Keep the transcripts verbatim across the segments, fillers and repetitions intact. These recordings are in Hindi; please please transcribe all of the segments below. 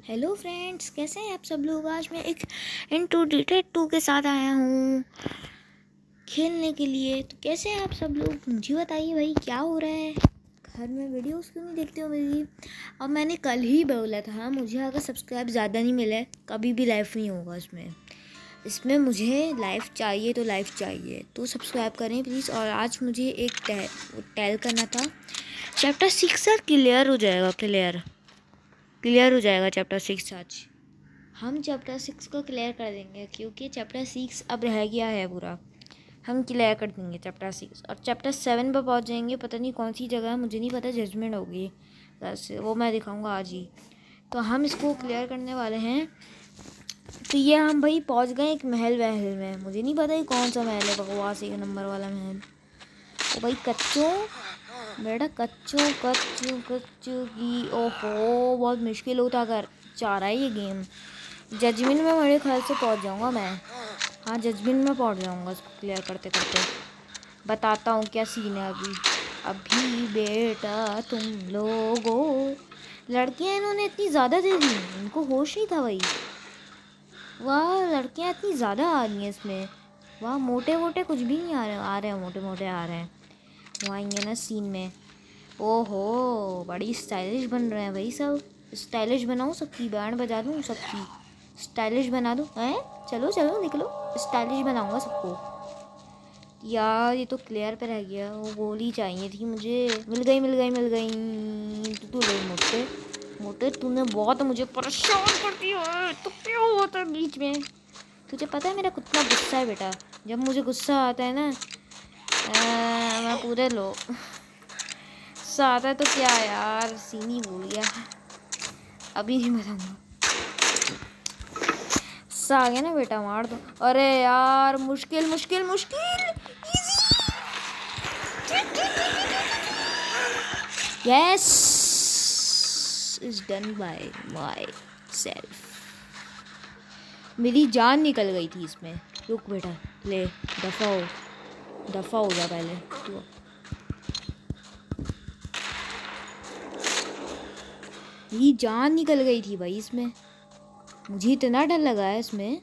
हेलो फ्रेंड्स, कैसे हैं आप सब लोग। आज मैं एक इनटू डिटेड टू के साथ आया हूँ खेलने के लिए। तो कैसे हैं आप सब लोग, मुझे बताइए भाई, क्या हो रहा है घर में। वीडियोस क्यों नहीं देखते हो मेरी। अब मैंने कल ही बोला था, मुझे अगर सब्सक्राइब ज़्यादा नहीं मिले कभी भी लाइव नहीं होगा इसमें इसमें मुझे लाइव चाहिए तो लाइव चाहिए तो सब्सक्राइब करें प्लीज़। और आज मुझे एक टैल करना था। चैप्टर सिक्स क्लियर हो जाएगा क्लियर क्लियर हो जाएगा चैप्टर सिक्स। आज हम चैप्टर सिक्स को क्लियर कर देंगे क्योंकि चैप्टर सिक्स अब रह गया है पूरा। हम क्लियर कर देंगे चैप्टर सिक्स और चैप्टर सेवन पर पहुंच जाएंगे। पता नहीं कौन सी जगह है, मुझे नहीं पता। जजमेंट होगी वैसे, वो मैं दिखाऊंगा आज ही। तो हम इसको क्लियर करने वाले हैं। तो ये हम भाई पहुंच गए एक महल वहल में। मुझे नहीं पता ये कौन सा महल है, बकवास एक नंबर वाला महल। तो भाई कच्चों बेटा कच्चों कच्चों कच्चों की ओहो बहुत मुश्किल होता कर चाह रहा है ये गेम। जजमेंट में मेरे ख्याल से पहुंच जाऊंगा मैं। हाँ जजमेंट में पहुंच जाऊंगा इसको क्लियर करते करते। बताता हूँ क्या सीन है अभी। अभी बेटा तुम लोगों लड़कियां इन्होंने इतनी ज़्यादा दे दी, इनको होश नहीं था भाई। वाह लड़कियां इतनी ज़्यादा आ रही हैं इसमें। वाह मोटे मोटे कुछ भी नहीं आ रहे आ रहे हैं मोटे मोटे आ रहे हैं। वो आएंगे ना सीन में। ओहो बड़ी स्टाइलिश बन रहे हैं भाई सब। स्टाइलिश बनाऊँ सबकी, बैंड बजा दूँ सबकी, स्टाइलिश बना दूँ। हैं चलो चलो निकलो, स्टाइलिश बनाऊँगा सबको। यार ये तो क्लियर पे रह गया। वो गोली चाहिए थी मुझे। मिल गई मिल गई मिल गई। तू तो ले मोटे मोटे, तूने बहुत मुझे परेशान कर दिया है। तो क्यों होता है बीच में। तुझे पता है मेरा कितना गुस्सा है बेटा। जब मुझे गुस्सा आता है ना आ, मैं पूरे लो आता है तो क्या यार सीन ही भूल गया। अभी नहीं बताऊंगा। सा आ गया ना बेटा, मार दो। अरे यार मुश्किल मुश्किल मुश्किल yes is done by myself. मेरी जान निकल गई थी इसमें। रुक बेटा, ले दफा हो दफा हो जा पहले तू। मेरी जान निकल गई थी भाई इसमें। मुझे इतना डर लगा है इसमें।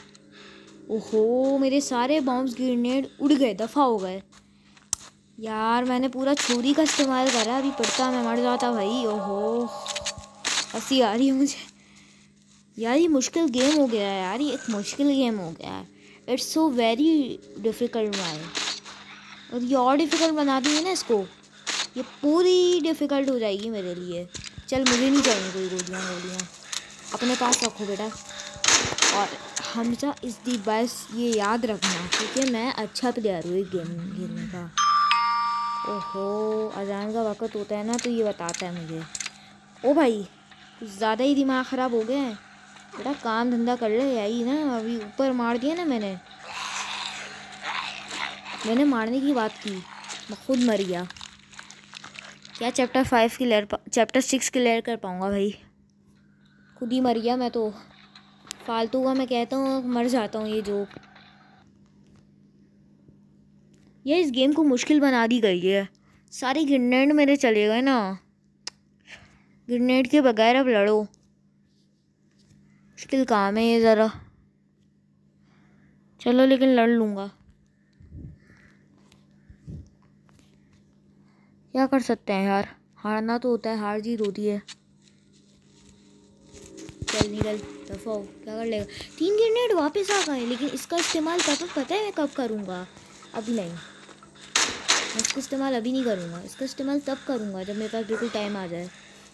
ओहो मेरे सारे बॉम्ब्स ग्रेनेड उड़ गए, दफ़ा हो गए। यार मैंने पूरा छुरी का इस्तेमाल करा, अभी पड़ता मैं मर जाता भाई। ओहो हंसी आ रही है मुझे। यार ये मुश्किल गेम हो गया है यार, ये एक मुश्किल गेम हो गया है। It's so very difficult my. और ये और डिफ़िकल्ट बना दूँगी ना इसको, ये पूरी डिफ़िकल्ट हो जाएगी मेरे लिए। चल मुझे नहीं चाहिए कोई गोलियाँ गोलियाँ, अपने पास रखो बेटा। और हमेशा इस दी बस ये याद रखना क्योंकि मैं अच्छा प्लेयर हूँ एक गेम खेलने का। ओहो अजान का वक्त होता है ना तो ये बताता है मुझे। ओ भाई कुछ ज़्यादा ही दिमाग ख़राब हो गया है बेटा, काम धंधा कर ले। यही ना अभी ऊपर मार दिया ना मैंने मैंने मारने की बात की, मैं खुद मर गया। क्या chapter five clear chapter six clear कर पाऊँगा भाई। खुद ही मर गया मैं तो। फालतू का मैं कहता हूँ मर जाता हूँ। ये जो ये इस गेम को मुश्किल बना दी गई है। सारी ग्रेनेड मेरे चले गए ना। ग्रेनेड के बगैर अब लड़ो, मुश्किल काम है ये ज़रा। चलो लेकिन लड़ लूँगा, क्या कर सकते हैं यार। हारना तो होता है, हार जीत होती है। चल निकल दफा हो, क्या कर लेगा। तीन ग्रेनेड वापस आ गए, लेकिन इसका इस्तेमाल तब पता है मैं कब करूँगा। अभी नहीं, मैं इसका इस्तेमाल अभी नहीं करूँगा। इसका इस्तेमाल तब करूँगा जब मेरे पास बिल्कुल टाइम आ जाए।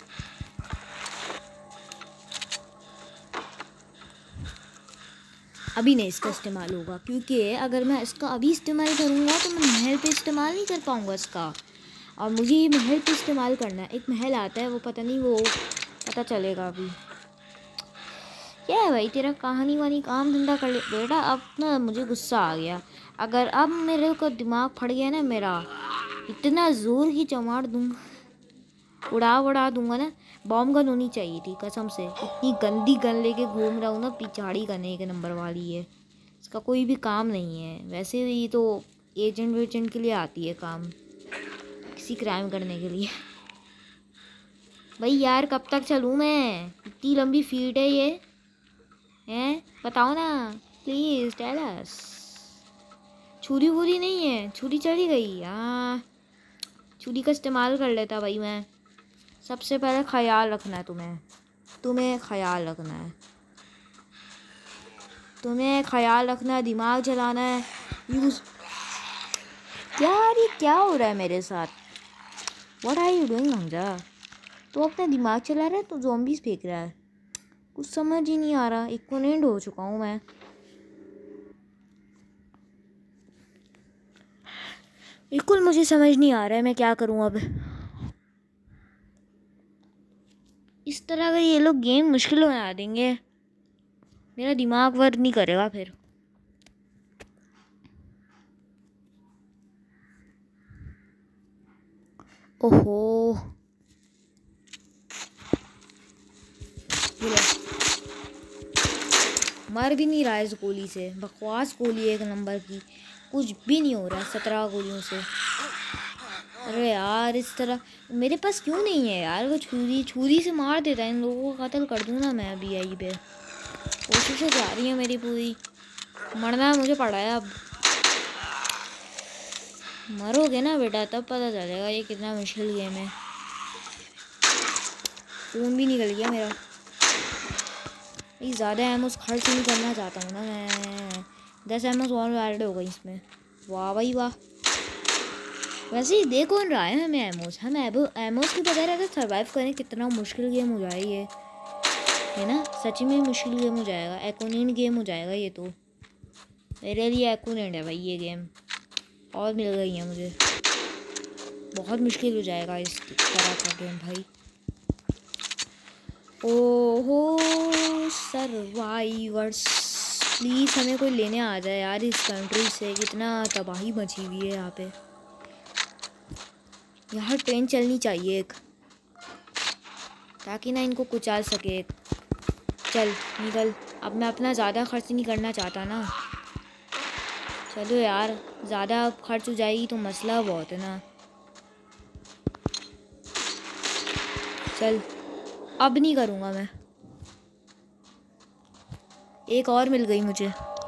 अभी नहीं इसका इस्तेमाल होगा क्योंकि अगर मैं इसका अभी इस्तेमाल करूँगा तो मैं महल पे इस्तेमाल नहीं कर पाऊँगा इसका। और मुझे ये महल पे इस्तेमाल करना है। एक महल आता है वो पता नहीं, वो पता चलेगा अभी। क्या है भाई तेरा कहानी वानी काम धंधा कर ले बेटा। अब ना मुझे गुस्सा आ गया। अगर अब मेरे को दिमाग फट गया ना मेरा, इतना ज़ोर की चमाड़ दूँगा, उड़ा उड़ा दूंगा ना। बॉम्ब गन होनी चाहिए थी कसम से। इतनी गंदी गन लेके घूम रहा हूँ ना, पिछाड़ी गन एक नंबर वाली है। इसका कोई भी काम नहीं है वैसे। ये तो एजेंट वेजेंट के लिए आती है काम, किसी क्राइम करने के लिए। भाई यार कब तक चलूँ मैं? इतनी लंबी फीट है ये, हैं? बताओ ना, प्लीज़ टेल अस। छुरी वुरी नहीं है? छुरी चली गई। हाँ, छुरी का इस्तेमाल कर लेता भाई मैं। सबसे पहले ख्याल रखना है तुम्हें, तुम्हें ख्याल रखना है, तुम्हें ख्याल रखना है, दिमाग चलाना है, यूज़। यार ये क्या हो रहा है मेरे साथ? What are you doing Hamza? तो अपना दिमाग चला रहा है तो ज़ॉम्बीज़ फेंक रहा है, कुछ समझ ही नहीं आ रहा। इक्विवेलेंट हो चुका हूँ मैं। बिल्कुल मुझे समझ नहीं आ रहा है मैं क्या करूँ अब। इस तरह अगर ये लोग गेम मुश्किल बना देंगे, मेरा दिमाग वर्क नहीं करेगा फिर। ओहो, मर भी नहीं रहा है इस गोली से। बकवास गोली एक नंबर की, कुछ भी नहीं हो रहा है सत्रह गोलियों से। अरे यार इस तरह मेरे पास क्यों नहीं है यार वो छुरी? छुरी से मार देता है, इन लोगों को कत्ल कर दूँ ना मैं अभी। यहीं पे कोशिशें जा रही है मेरी पूरी। मरना मुझे पड़ा है अब। मरोगे ना बेटा तब पता चलेगा ये कितना मुश्किल गेम है। खून भी निकल गया मेरा। ये ज़्यादा एमोस खर्च नहीं करना चाहता हूँ ना मैं। दस एमोस और ऐड हो गई इसमें। वाह भाई वाह। वैसे ही दे कौन रहा है हमें एमोस? हम एमोस के बगैर अगर सर्वाइव करें कितना मुश्किल गेम हो जाए ये, है ना? सच में मुश्किल गेम हो जाएगा, एक्ोनेंट गेम हो जाएगा ये तो। मेरे लिए एक्ोनेंट है भाई ये गेम। और मिल गई है मुझे, बहुत मुश्किल हो जाएगा इस तरह का गेम भाई। ओहो सर्वाइवर्स, प्लीज़ हमें कोई लेने आ जाए यार इस कंट्री से। कितना तबाही मची हुई है यहाँ पे। यहाँ ट्रेन चलनी चाहिए एक, ताकि ना इनको कुचल सके। चल निकल, अब मैं अपना ज़्यादा खर्च नहीं करना चाहता ना। चलो यार, ज़्यादा खर्च हो जाएगी तो मसला बहुत है ना। चल अब नहीं करूँगा मैं। एक और मिल गई मुझे।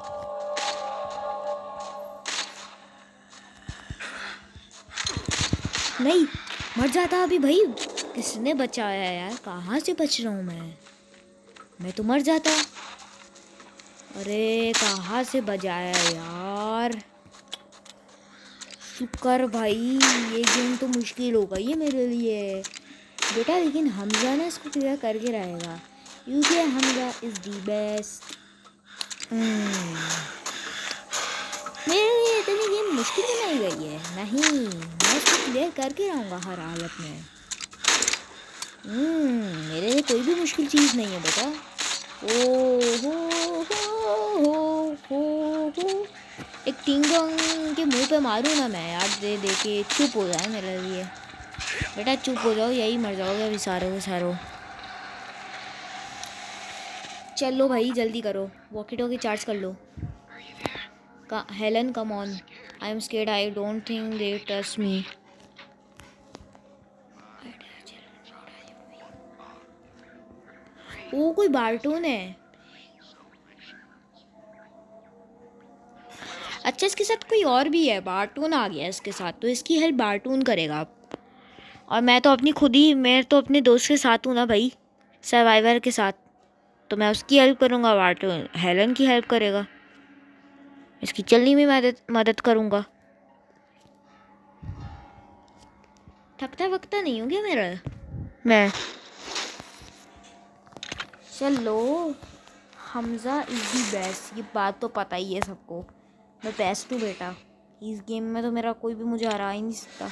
नहीं मर जाता अभी भाई। किसने बचाया है यार? कहाँ से बच रहा हूँ मैं? मैं तो मर जाता। अरे कहाँ से बचाया यार? शुक्र भाई, ये गेम तो मुश्किल हो गई है मेरे लिए बेटा, लेकिन हमजा ना इसको क्लियर करके रहेगा क्योंकि हमजा इज़ दी बेस्ट। मेरे लिए इतनी गेम मुश्किल बनाई गई है? नहीं, मैं इसको क्लियर करके रहूँगा हर हालत में। मेरे लिए कोई भी मुश्किल चीज़ नहीं है बेटा। ओ हो हो हो हो हो। एक टिंगोंग के मुंह पे मारूँ ना मैं यार, दे दे के चुप हो जाए मेरे लिए। बेटा चुप हो जाओ, यही मर जाओगे अभी सारों के सारों। चलो भाई जल्दी करो, वॉकी टॉकी चार्ज कर लो। का Helen come on, I am scared, I don't think they trust me. वो कोई बार्टून है। अच्छा इसके साथ कोई और भी है, बार्टून आ गया इसके साथ, तो इसकी हेल्प बार्टून करेगा। और मैं तो अपनी खुद ही, मैं तो अपने दोस्त के साथ हूँ ना भाई, सर्वाइवर के साथ, तो मैं उसकी हेल्प करूँगा, बार्टून हेलन की हेल्प करेगा। इसकी चलने में मदद मदद करूँगा। थकता वकता नहीं हो गया मेरा मैं। चलो हमजा इज़ दी बेस्ट, ये बात तो पता ही है सबको। मैं बेस्ट हूँ बेटा, इस गेम में तो मेरा कोई भी मुझे हरा ही नहीं सकता।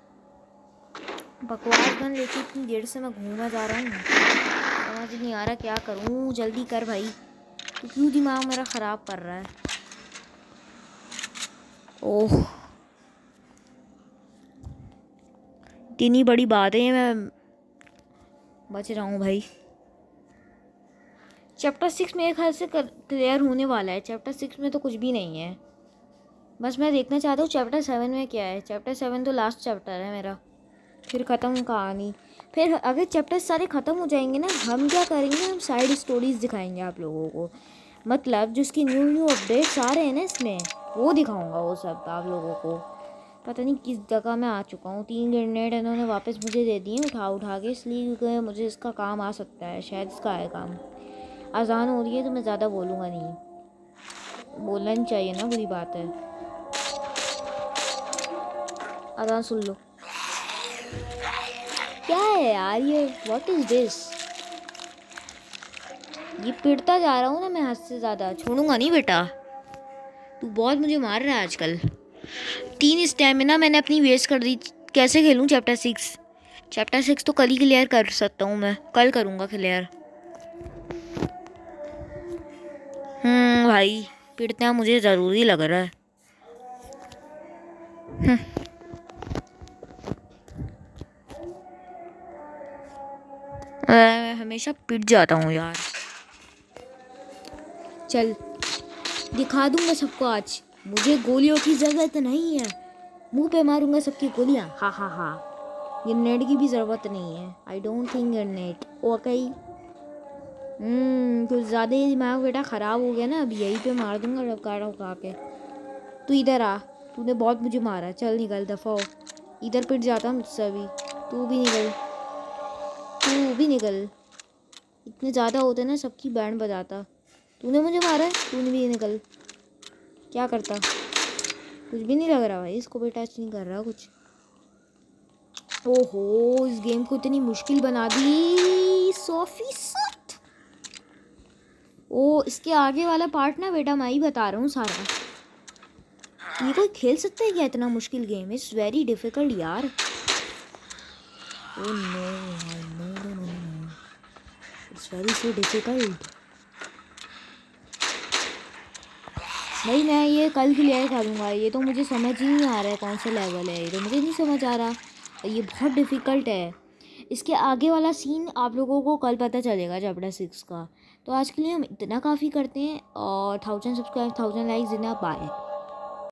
बकवास गन लेके इतनी देर से मैं घूमा जा रहा हूँ, समझ नहीं आ रहा क्या करूँ। जल्दी कर भाई, तो क्यों दिमाग मेरा ख़राब कर रहा है? ओह इतनी बड़ी बात है, मैं बच रहा हूँ भाई। चैप्टर सिक्स मेरे ख्याल से क्लियर होने वाला है। चैप्टर सिक्स में तो कुछ भी नहीं है, बस मैं देखना चाहता हूँ चैप्टर सेवन में क्या है। चैप्टर सेवन तो लास्ट चैप्टर है मेरा, फिर ख़त्म कहानी। फिर अगर चैप्टर्स सारे ख़त्म हो जाएंगे ना, हम क्या करेंगे, हम साइड स्टोरीज़ दिखाएंगे आप लोगों को। मतलब जिसकी न्यू न्यू अपडेट्स आ रहे हैं ना इसमें, वो दिखाऊंगा वो सब आप लोगों को। पता नहीं किस जगह मैं आ चुका हूँ। तीन ग्रेनेड इन्होंने वापस मुझे दे दिए उठा उठा के, इसलिए क्योंकि मुझे इसका काम आ सकता है, शायद इसका है काम। आसान हो रही है तो मैं ज़्यादा बोलूँगा नहीं, बोलना नहीं चाहिए ना, बुरी बात है। आसान सुन लो। क्या है यार ये, व्हाट इज़ दिस? ये पिटता जा रहा हूँ ना मैं हद से ज़्यादा, छोड़ूंगा नहीं बेटा। तू बहुत मुझे मार रहा है आजकल। तीन स्टैमिना मैंने अपनी वेस्ट कर दी। कैसे खेलूँ चैप्टर सिक्स? चैप्टर सिक्स तो कल ही क्लियर कर सकता हूँ मैं, कल करूँगा क्लियर। हम्म भाई पिटना मुझे ज़रूरी लग रहा है। मैं हमेशा पिट जाता हूँ यार। चल दिखा दूंगा सबको आज, मुझे गोलियों की ज़रूरत नहीं है, मुंह पे मारूंगा सबकी गोलियाँ। हा हा हा। ग्रेनेड की भी ज़रूरत नहीं है। I don't think grenade okay. Hmm कुछ ज़्यादा ही दिमाग बेटा ख़राब हो गया ना, अब यहीं पे मार दूंगा डबकारा उठा के। तू इधर आ, तूने बहुत मुझे मारा, चल निकल दफ़ा हो। इधर पिट जाता मुझसे अभी। तू भी निकल, तू भी निकल। इतने ज़्यादा होते ना सबकी बैंड बजाता। तूने मुझे मारा है, तूने भी निकल। क्या करता, कुछ भी नहीं लग रहा भाई, इसको भी टच नहीं कर रहा कुछ। ओहो इस गेम को इतनी मुश्किल बना दी सौ फीसद। ओ इसके आगे वाला पार्ट ना बेटा मैं ही बता रहा हूँ सारा। ये कोई खेल सकता है क्या इतना मुश्किल गेम? इट्स वेरी डिफिकल्ट यार। Oh no no no no no, it's very so difficult. भाई मैं ये कल क्लियर करूँगा। ये तो मुझे समझ ही नहीं आ रहा है कौन सा लेवल है, ये तो मुझे नहीं समझ आ रहा। ये बहुत डिफ़िकल्ट है। इसके आगे वाला सीन आप लोगों को कल पता चलेगा चैप्टर सिक्स का। तो आज के लिए हम इतना काफ़ी करते हैं, और थाउजेंड सब्सक्राइब थाउजेंड लाइक्स देना। बाय।